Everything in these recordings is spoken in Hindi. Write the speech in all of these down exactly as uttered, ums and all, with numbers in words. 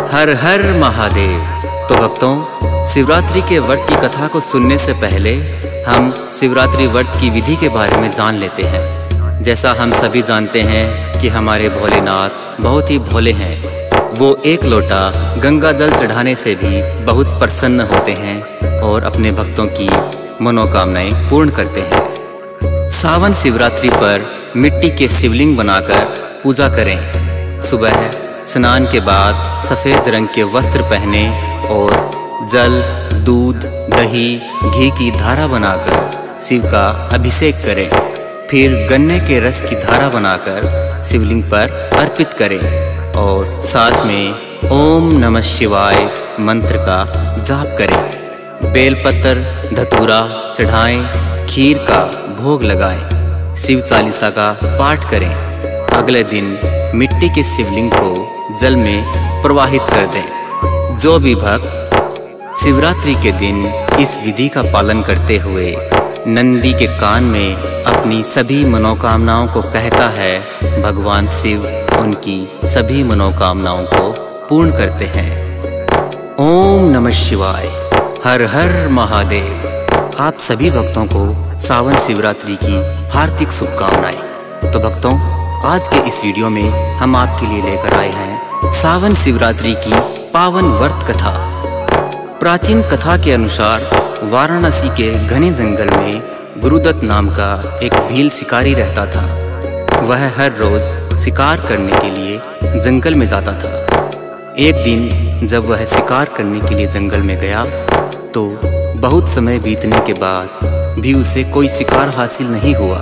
हर हर महादेव। तो भक्तों, शिवरात्रि के व्रत की कथा को सुनने से पहले हम शिवरात्रि व्रत की विधि के बारे में जान लेते हैं। जैसा हम सभी जानते हैं कि हमारे भोलेनाथ बहुत ही भोले हैं। वो एक लोटा गंगा जल चढ़ाने से भी बहुत प्रसन्न होते हैं और अपने भक्तों की मनोकामनाएं पूर्ण करते हैं। सावन शिवरात्रि पर मिट्टी के शिवलिंग बनाकर पूजा करें। सुबह स्नान के बाद सफ़ेद रंग के वस्त्र पहने और जल, दूध, दही, घी की धारा बनाकर शिव का अभिषेक करें। फिर गन्ने के रस की धारा बनाकर शिवलिंग पर अर्पित करें और साथ में ओम नमः शिवाय मंत्र का जाप करें। बेलपत्र, धतूरा चढ़ाएं, खीर का भोग लगाएं, शिव चालीसा का पाठ करें। अगले दिन मिट्टी के शिवलिंग को जल में प्रवाहित कर दें। जो भी भक्त शिवरात्रि के दिन इस विधि का पालन करते हुए नंदी के कान में अपनी सभी मनोकामनाओं को कहता है, भगवान शिव उनकी सभी मनोकामनाओं को पूर्ण करते हैं। ओम नमः शिवाय। हर हर महादेव। आप सभी भक्तों को सावन शिवरात्रि की हार्दिक शुभकामनाएं। तो भक्तों, आज के इस वीडियो में हम आपके लिए लेकर आए हैं सावन शिवरात्रि की पावन व्रत कथा। प्राचीन कथा के अनुसार वाराणसी के घने जंगल में गुरुदत्त नाम का एक भील शिकारी रहता था। वह हर रोज शिकार करने के लिए जंगल में जाता था। एक दिन जब वह शिकार करने के लिए जंगल में गया तो बहुत समय बीतने के बाद भी उसे कोई शिकार हासिल नहीं हुआ।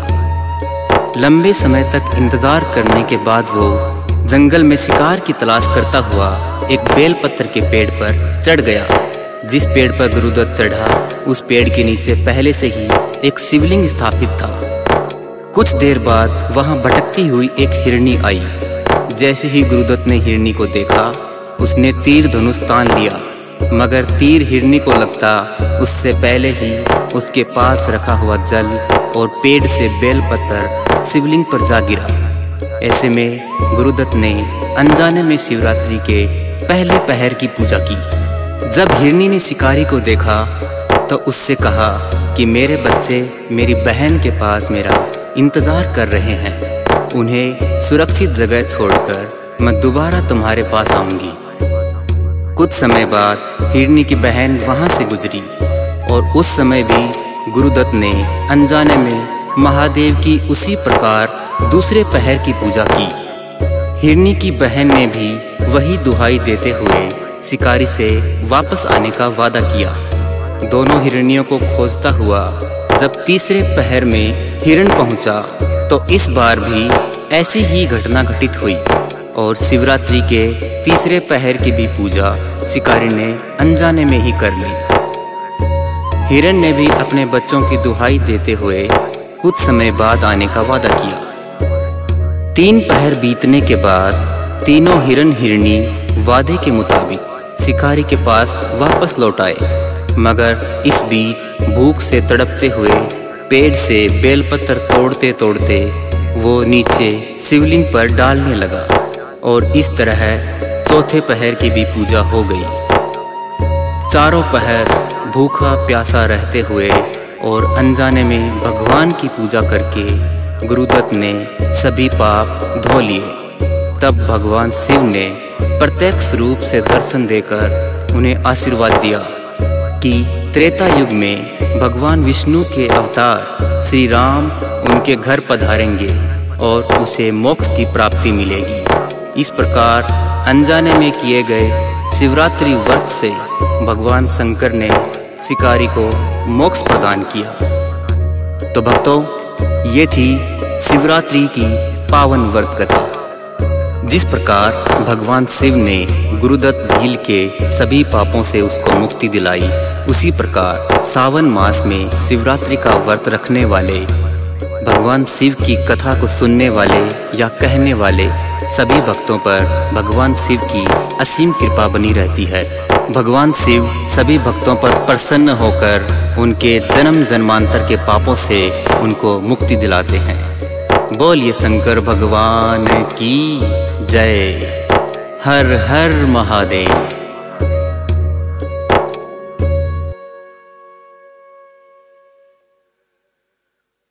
लंबे समय तक इंतजार करने के बाद वो जंगल में शिकार की तलाश करता हुआ एक बेलपत्र के पेड़ पर चढ़ गया। जिस पेड़ पर गुरुदत्त चढ़ा, उस पेड़ के नीचे पहले से ही एक शिवलिंग स्थापित था। कुछ देर बाद वहां भटकती हुई एक हिरनी आई। जैसे ही गुरुदत्त ने हिरनी को देखा, उसने तीर धनुष तान लिया, मगर तीर हिरनी को लगता उससे पहले ही उसके पास रखा हुआ जल और पेड़ से बेलपत्र शिवलिंग पर जा गिरा। ऐसे में गुरुदत्त ने अनजाने में शिवरात्रि के पहले पहर की पूजा की। जब हिरनी ने शिकारी को देखा तो उससे कहा कि मेरे बच्चे मेरी बहन के पास मेरा इंतजार कर रहे हैं। उन्हें सुरक्षित जगह छोड़कर मैं दोबारा तुम्हारे पास आऊंगी। कुछ समय बाद हिरनी की बहन वहां से गुजरी और उस समय भी गुरुदत्त ने अनजाने में महादेव की उसी प्रकार दूसरे पहर की पूजा की। हिरनी की बहन ने भी वही दुहाई देते हुए शिकारी से वापस आने का वादा किया। दोनों हिरनियों को खोजता हुआ जब तीसरे पहर में हिरण पहुंचा तो इस बार भी ऐसी ही घटना घटित हुई और शिवरात्रि के तीसरे पहर की भी पूजा शिकारी ने अनजाने में ही कर ली। हिरण ने भी अपने बच्चों की दुहाई देते हुए कुछ समय बाद आने का वादा किया। तीन पहर बीतने के बाद तीनों हिरण हिरनी वादे के मुताबिक शिकारी के पास वापस लौट आए, मगर इस बीच भूख से तड़पते हुए पेड़ से बेलपत्र तोड़ते तोड़ते वो नीचे शिवलिंग पर डालने लगा और इस तरह चौथे पहर की भी पूजा हो गई। चारों पहर भूखा प्यासा रहते हुए और अनजाने में भगवान की पूजा करके गुरुदत्त ने सभी पाप धो लिए। तब भगवान शिव ने प्रत्यक्ष रूप से दर्शन देकर उन्हें आशीर्वाद दिया कि त्रेता युग में भगवान विष्णु के अवतार श्री राम उनके घर पधारेंगे और उसे मोक्ष की प्राप्ति मिलेगी। इस प्रकार अनजाने में किए गए शिवरात्रि व्रत से भगवान शंकर ने शिकारी को मोक्ष प्रदान किया। तो भक्तों, ये थी शिवरात्रि की पावन व्रत कथा। जिस प्रकार भगवान शिव ने गुरुदत्त भील के सभी पापों से उसको मुक्ति दिलाई, उसी प्रकार सावन मास में शिवरात्रि का व्रत रखने वाले, भगवान शिव की कथा को सुनने वाले या कहने वाले सभी भक्तों पर भगवान शिव की असीम कृपा बनी रहती है। भगवान शिव सभी भक्तों पर प्रसन्न होकर उनके जन्म जन्मांतर के पापों से उनको मुक्ति दिलाते हैं। बोलिए शंकर भगवान की जय। हर हर महादेव।